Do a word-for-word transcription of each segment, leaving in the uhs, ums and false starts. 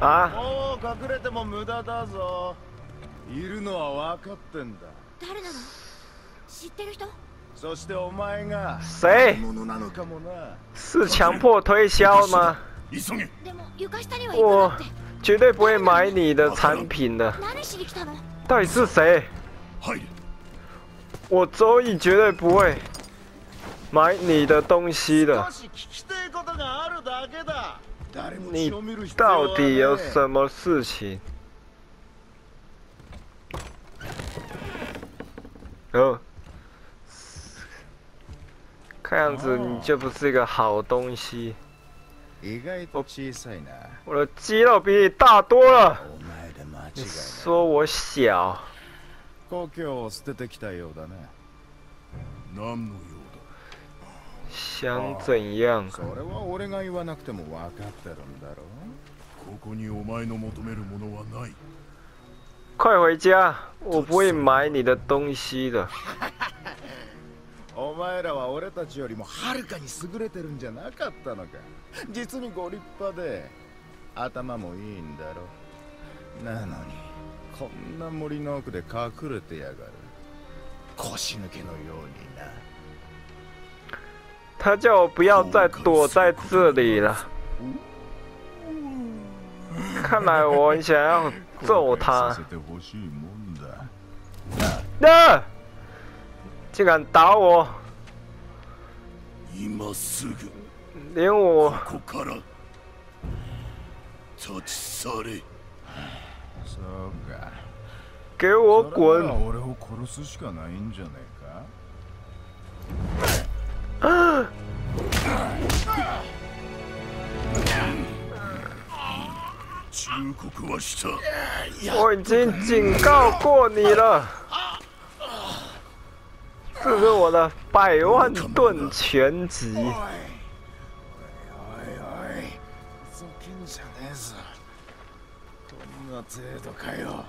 啊！ もう隠れても無駄だぞ。いるのは分かってんだ。 誰なの？知ってる人？ そしてお前が谁？ 物なのかもな。 是强迫推销吗？ でも床下には行くな我って。 绝对不会买你的产品的。 何しに来たの？ 到底是谁？我周易绝对不会买你的东西的。 少し聞きたいことがあるだけだ。誰も你血を見る必要はねえ。 到底有什么事情？哦，看样子你就不是一个好东西。 意外と小さいな。 我的肌肉比你大多了。 お前で間違你いない。 说我小？ 故郷を捨ててきたようだね。何のよ想怎样？ それは俺が言わなくても分かってるんだろ。 ここにお前の求めるものはない。 快回家！我不会买你的东西的。 お前らは俺たちよりもはるかに優れてるんじゃなかったのか。実にご立派で頭もいいんだろ。なのにこんな森の奥で隠れてやがる。腰抜けのようにな。 他叫我不要再躲在这里了。看来我很想要揍他。啊！竟敢打我！ 今すぐ连我ここから立ち去れ。 そうか。 给我それなら滚！ 俺を殺すしかないんじゃねえか。 忠告はした。 我已经警告过你了。这是我的百万盾全集。 おいおいおい、ふざけんじゃねえぞ。こんな程度かよ。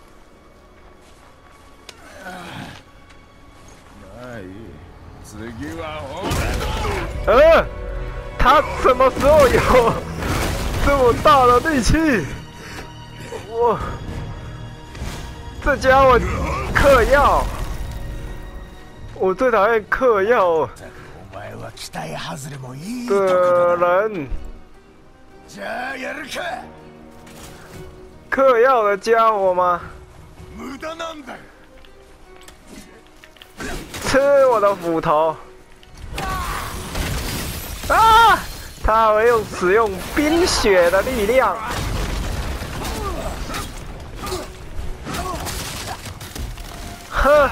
まあいい。次は呃，他什么时候有这么大的力气？我这家伙嗑药，我最讨厌嗑药お前は期待外れもいいとこ的だな。 人。 じゃあやるか。 嗑药的家伙吗？ 無駄なんだよ。 吃我的斧头！啊！他会用使用冰雪的力量。呵！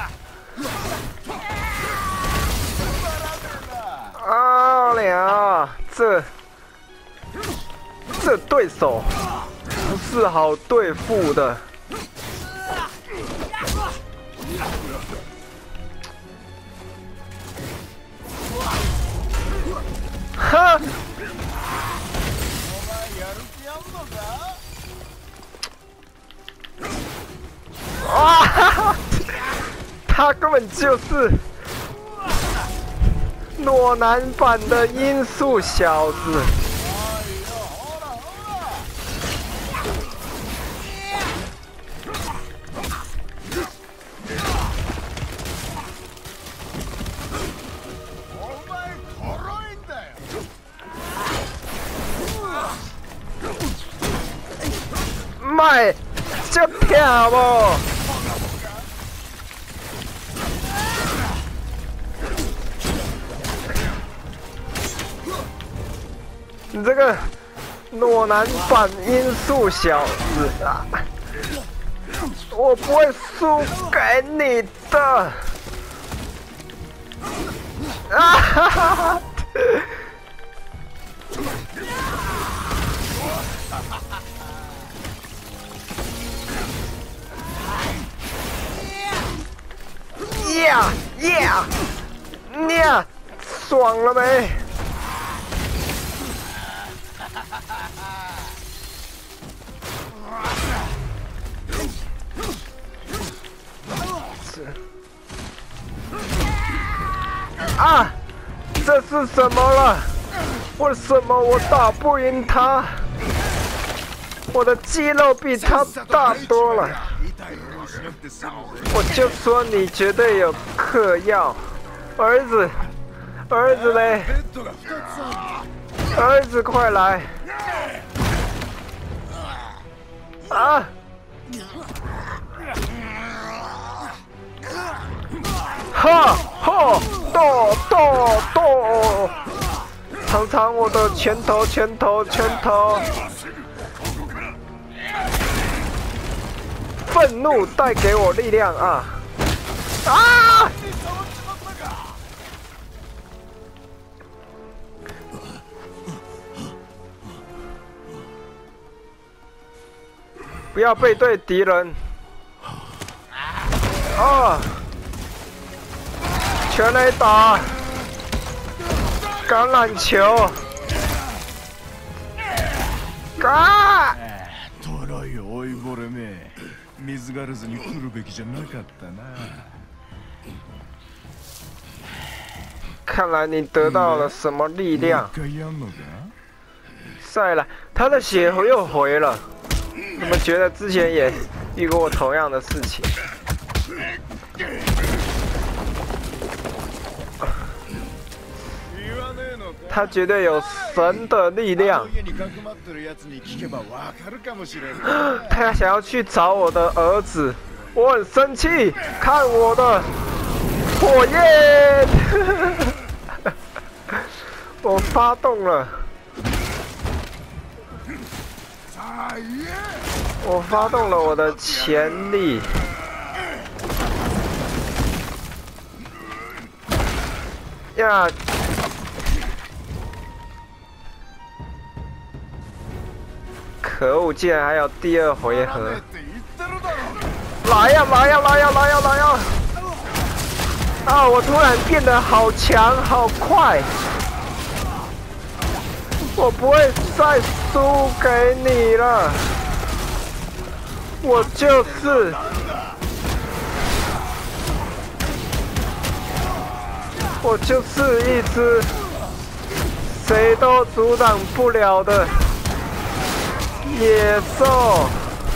啊了，这这对手不是好对付的。哈！啊哈哈！他根本就是裸男版的音速小子。卖，这跳不？你这个裸男版音速小子啊！我不会输给你的！啊哈哈哈！呀呀呀！爽了没？啊！这是什么了？为什么我打不赢他？ 我的肌肉比他大多了。我就说你绝对有嗑药，儿子，儿子嘞，儿子快来！啊！哈哈，剁剁剁！尝尝我的拳头，拳头，拳头！愤怒带给我力量啊！啊！不要背对敌人！啊！全垒打！橄榄球！啊！ トロイ老いぼれめ、水ガルズに来るべきじゃなかったな。 看来你得到了什么力量？赛了，他的血又回了。怎么觉得之前也遇过同样的事情？他绝对有神的力量。他想要去找我的儿子，我很生气。看我的火焰！我发动了。我发动了我的潜力。呀！可恶，竟然还有第二回合！来呀来呀来呀来呀来呀！啊！我突然变得好强好快！我不会再输给你了，我就是，我就是一只谁都阻挡不了的野兽。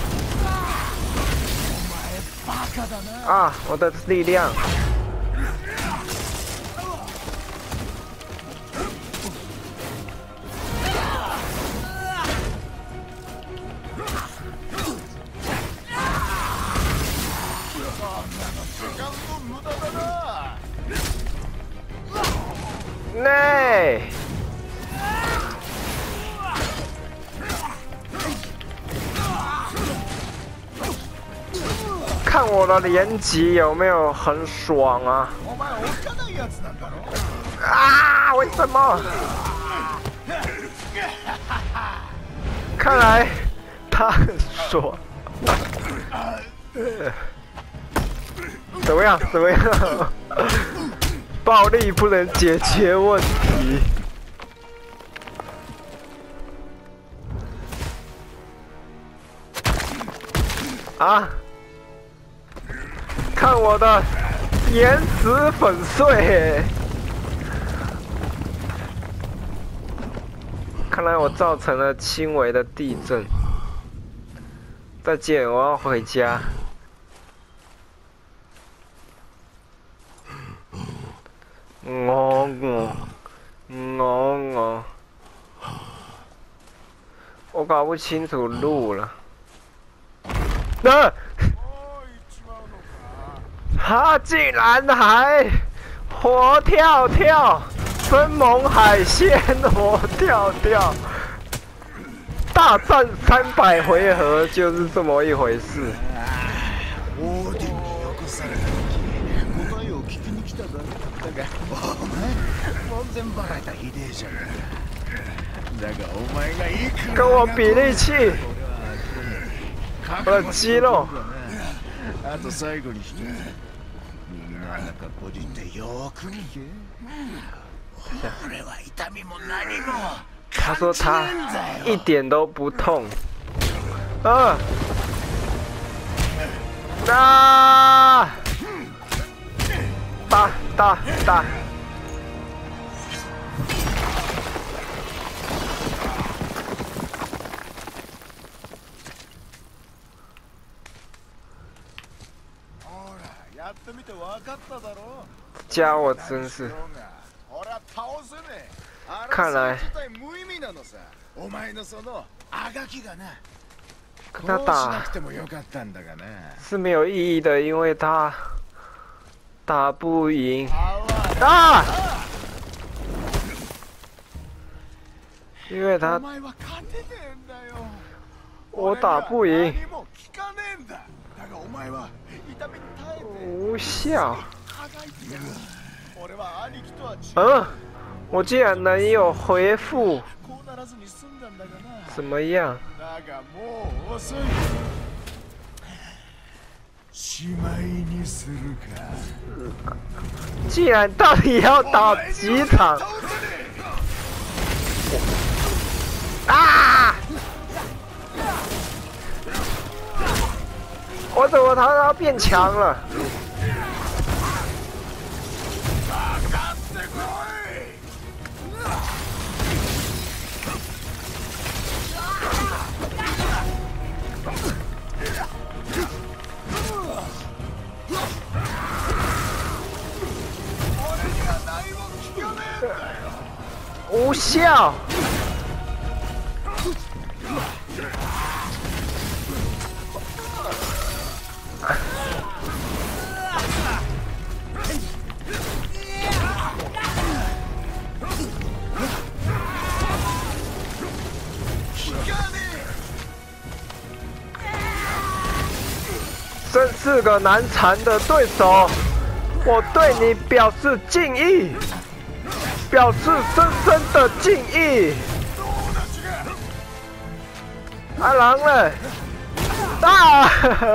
啊！我的力量。内，看我的连击有没有很爽啊！啊！为什么？看来他很爽。怎么样？怎么样？暴力不能解决问题。啊！看我的岩石粉碎！看来我造成了轻微的地震。再见，我要回家。我我我我，我搞不清楚路了。那、他竟然还活跳跳，生猛海鲜活跳跳，大战三百回合就是这么一回事。跟我比力气，我的肌肉。他说他一点都不痛。啊！啊！打打打！ やってみて分かっただろ。 家伙真是， 俺は倒せねえ。 看来自体無意味なのさ。お前のそのあがきがな。 跟他こうしな打くてもよかったんだがな。 是没有意义的，因为他打不赢あ啊！因为他お前は勝てねえんだよ。 我打不赢， 何も聞かねえんだ。だがお前は痛みに耐えて无效。 あがいてやる。俺は兄貴とは違う。 嗯，我竟然能有回复， こうならずに済んだんだがな。 怎么样？ だがもう遅い。しまいにするか。 既然到底要打几场？啊！我怎么他他变强了？无效。真是个难缠的对手，我对你表示敬意，表示深深的敬意。阿郎嘞，啊！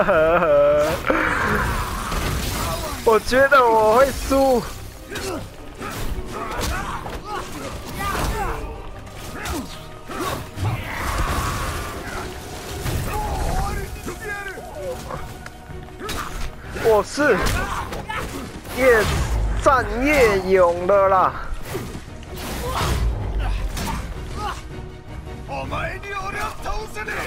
我觉得我会输。我是越战越勇的啦！ お前に俺は倒せね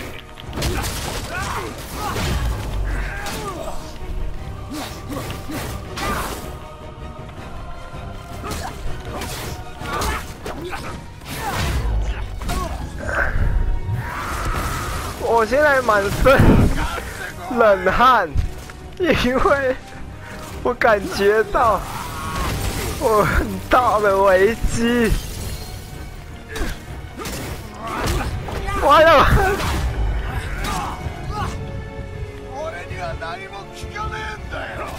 我现在满身冷汗。因为我感觉到我很大的危机，我要俺には何も聞かねえんだよ。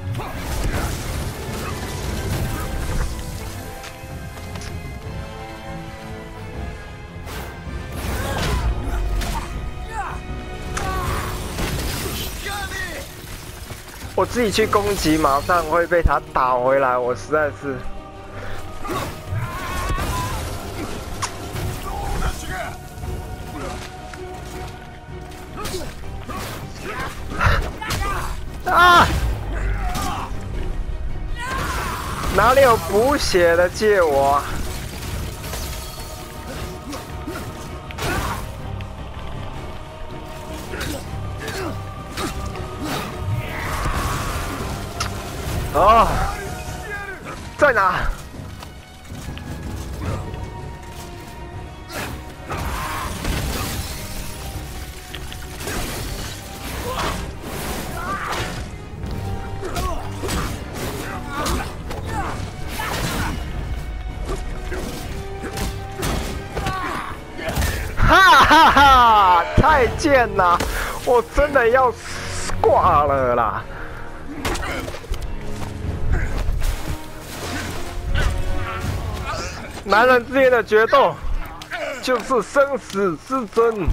我自己去攻击，马上会被他打回来，我实在是。啊！哪里有补血的借我？哦，在哪？哈哈哈！太贱了，我真的要挂了啦！男人之间的决斗，就是生死之争。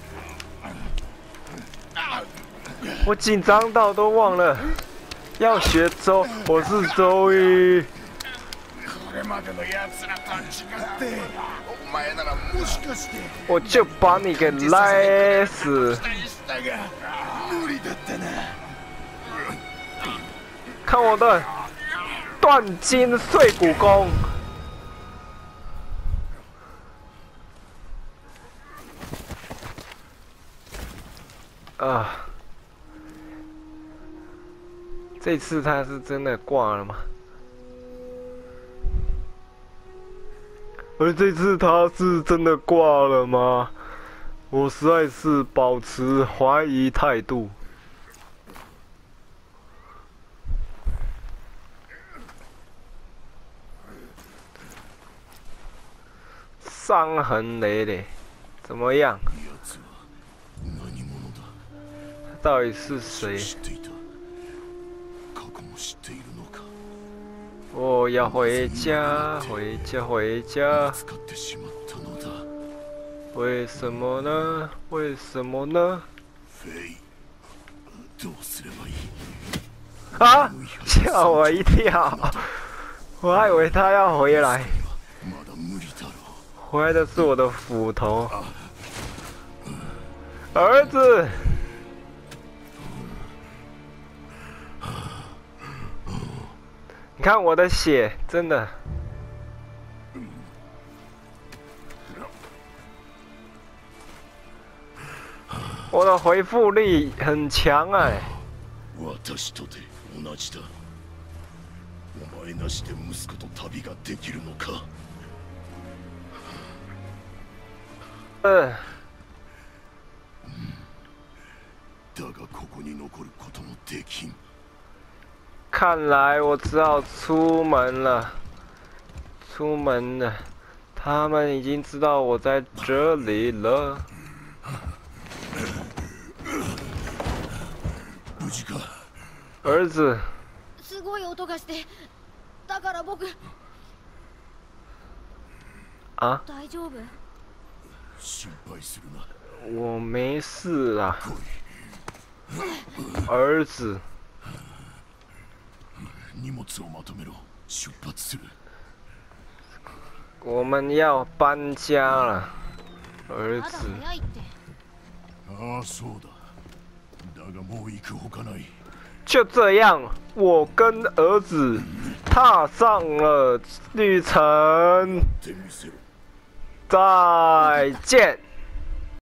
我紧张到都忘了要学周，我是周瑜。我就把你给勒死！看我的断筋碎骨功！啊！ 这次他是真的挂了吗？而这次他是真的挂了吗？我实在是保持怀疑态度。伤痕累累，怎么样？他到底是谁？我要回家，回家，回家。为什么呢？为什么呢？啊！吓我一跳，我还以为他要回来。回来的是我的斧头，儿子。你看我的血，真的。我的回复力很强哎。 私とて同じだ。お前なしで息子と旅ができるのか。 呃。 だがここに残ることもできん。 看来我只好出门了，出门了。他们已经知道我在这里了。 無事か？ 儿子。 すごい音がして、だから僕。 啊？ 大丈夫？ 心配するな。 我没事啦，儿子。 荷物をまとめろ。出発する。 我们要搬家了，儿子。 ああ、そうだ。だがもう行くほかない。 就这样，我跟儿子踏上了旅程。再见。